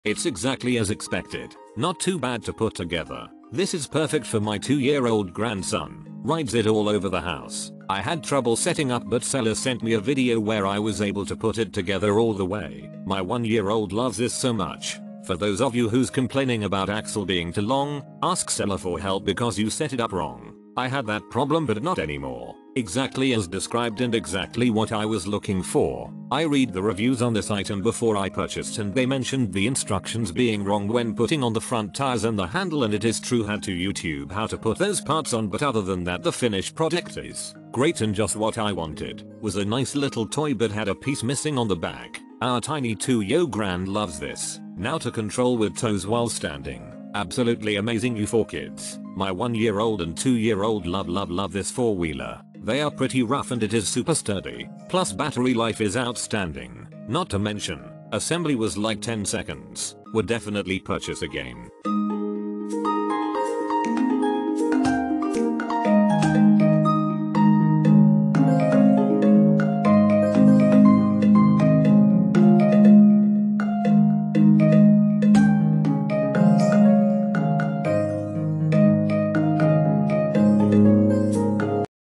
It's exactly as expected. Not too bad to put together. This is perfect for my 2-year-old grandson. Rides it all over the house. I had trouble setting up but seller sent me a video where I was able to put it together all the way. My 1-year-old loves this so much. For those of you who's complaining about axle being too long, ask seller for help because you set it up wrong. I had that problem but not anymore. Exactly as described and exactly what I was looking for. I read the reviews on this item before I purchased and they mentioned the instructions being wrong when putting on the front tires and the handle, and it is true. Had to YouTube how to put those parts on, but other than that the finished product is great and just what I wanted. Was a nice little toy but had a piece missing on the back. Our tiny 2-year grand loves this. Now to control with toes while standing. Absolutely amazing, you 4 kids. My 1-year-old and 2-year-old love this 4-wheeler. They are pretty rough and it is super sturdy. Plus battery life is outstanding. Not to mention, assembly was like 10 seconds. Would definitely purchase again.